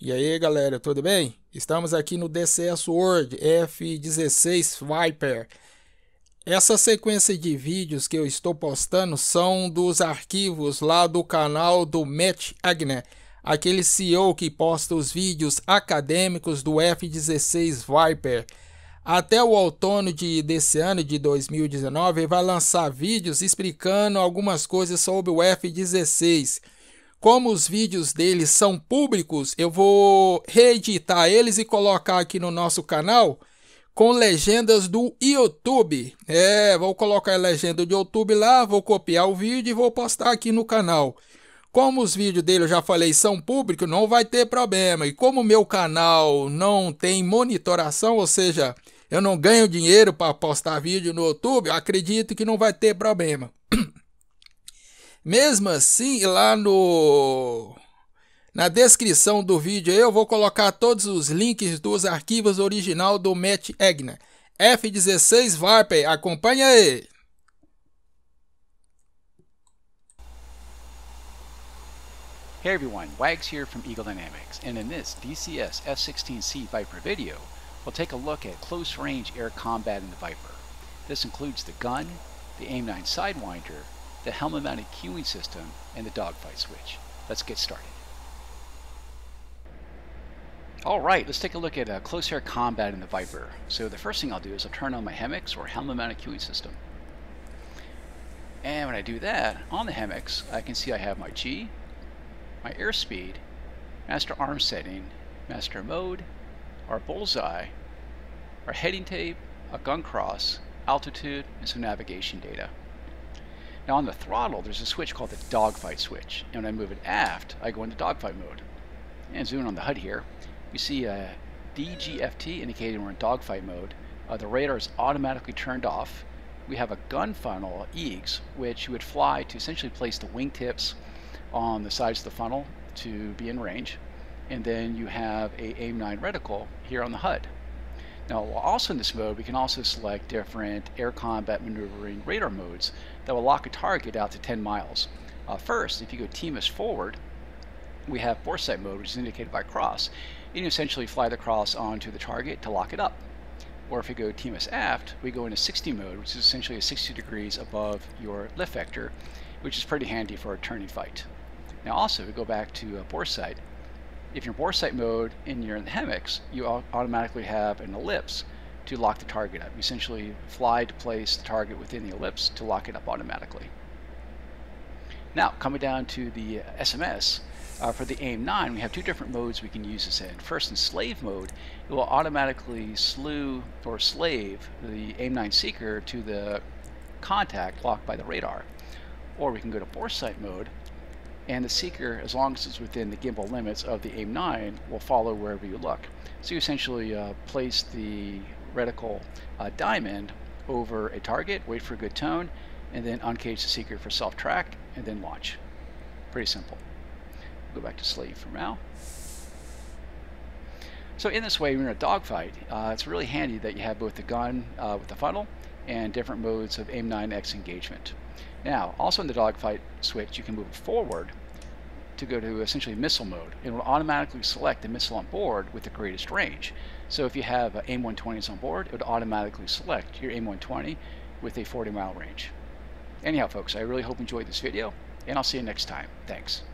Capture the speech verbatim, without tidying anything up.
E aí galera, tudo bem? Estamos aqui no D C S World F dezesseis Viper. Essa sequência de vídeos que eu estou postando são dos arquivos lá do canal do Matt Agner, aquele C E O que posta os vídeos acadêmicos do F dezesseis Viper. Até o outono de, desse ano, de dois mil e dezenove, ele vai lançar vídeos explicando algumas coisas sobre o F dezesseis. Como os vídeos deles são públicos, eu vou reeditar eles e colocar aqui no nosso canal com legendas do YouTube. É, vou colocar a legenda do YouTube lá, vou copiar o vídeo e vou postar aqui no canal. Como os vídeos dele, eu já falei, são públicos, não vai ter problema. E como o meu canal não tem monitoração, ou seja, eu não ganho dinheiro para postar vídeo no YouTube, eu acredito que não vai ter problema. Mesmo assim, lá no na descrição do vídeo eu vou colocar todos os links dos arquivos original do Matt Agner. F dezesseis Viper, acompanha aí! Hey everyone, Wags here from Eagle Dynamics, and in this D C S F sixteen C Viper video, we'll take a look at close-range air combat in the Viper. This includes the gun, the AIM nine Sidewinder, the helmet-mounted cueing system, and the dogfight switch. Let's get started. Alright, let's take a look at uh, close air combat in the Viper. So the first thing I'll do is I'll turn on my H E M X, or helmet-mounted cueing system. And when I do that, on the H E M X, I can see I have my G, my airspeed, master arm setting, master mode, our bullseye, our heading tape, a gun cross, altitude, and some navigation data. Now on the throttle, there's a switch called the dogfight switch, and when I move it aft, I go into dogfight mode. And zooming on the H U D here, you see a D G F T indicating we're in dogfight mode. Uh, the radar is automatically turned off. We have a gun funnel, E A Gs, which you would fly to essentially place the wingtips on the sides of the funnel to be in range. And then you have a AIM nine reticle here on the H U D. Now, also in this mode, we can also select different air combat maneuvering radar modes that will lock a target out to ten miles. Uh, first, if you go T M S forward, we have foresight mode, which is indicated by cross. You can essentially fly the cross onto the target to lock it up. Or if you go T M S aft, we go into sixty mode, which is essentially sixty degrees above your lift vector, which is pretty handy for a turning fight. Now also, if we go back to uh, boresight, if you're in boresight mode and you're in the H E M X, you automatically have an ellipse to lock the target up. You essentially fly to place the target within the ellipse to lock it up automatically. Now, coming down to the uh, S M S, uh, for the AIM nine, we have two different modes we can use this in. First, in slave mode, it will automatically slew or slave the AIM nine seeker to the contact locked by the radar. Or we can go to boresight mode, and the seeker, as long as it's within the gimbal limits of the AIM nine, will follow wherever you look. So you essentially uh, place the reticle uh, diamond over a target, wait for a good tone, and then uncage the seeker for self-track, and then launch. Pretty simple. Go back to slave for now. So in this way, when you're in a dogfight, uh, it's really handy that you have both the gun uh, with the funnel and different modes of AIM nine X engagement. Now, also in the dogfight switch, you can move it forward to go to essentially missile mode. It will automatically select the missile on board with the greatest range. So if you have uh, AIM one twenties on board, it would automatically select your AIM one twenty with a forty mile range. Anyhow, folks, I really hope you enjoyed this video, and I'll see you next time. Thanks.